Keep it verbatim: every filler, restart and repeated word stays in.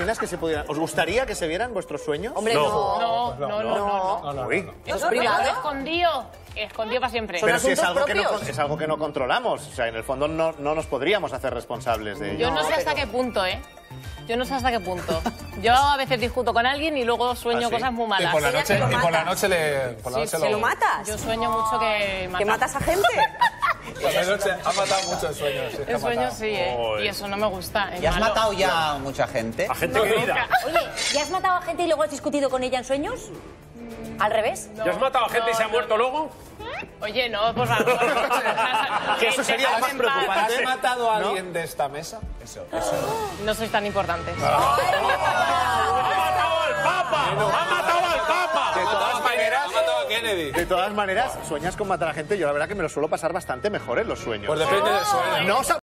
imaginas que se pudieran? ¿Os gustaría que se vieran vuestros sueños? Hombre, no. No, no, no, no. no. Uy. Eso es privado. Escondido. Escondido para siempre. Pero si es algo, que no, es algo que no controlamos. O sea, en el fondo no, no nos podríamos hacer responsables de ello. Yo no sé hasta qué punto, ¿eh? Yo no sé hasta qué punto. Yo a veces discuto con alguien y luego sueño ¿Ah, sí? cosas muy Y malas. por la noche, y por la noche le... Por la Sí, noche sí, ¿Te lo matas? Yo sueño mucho que ¿Que matas a gente? Por la noche ha matado mucho en sueños. sí, que ha En sueños matado. sí, ¿eh? Y eso no me gusta. es ¿Y has malo. matado ya a mucha gente? A gente querida. Oye, ¿ya has matado a gente y luego has discutido con ella en sueños? ¿Al revés? No, ¿Ya has matado a gente no, y se ha no, muerto no. luego? Oye, no, por favor. Que eso sería lo más preocupante. ¿Has matado a alguien de esta mesa? Eso, eso. No sois tan importantes. ¡Ha matado al Papa! ¡Ha matado al Papa! De todas maneras, Ha matado a Kennedy. de todas maneras, sueñas con matar a gente. Yo la verdad que me lo suelo pasar bastante mejor en los sueños. Pues depende del sueño. No os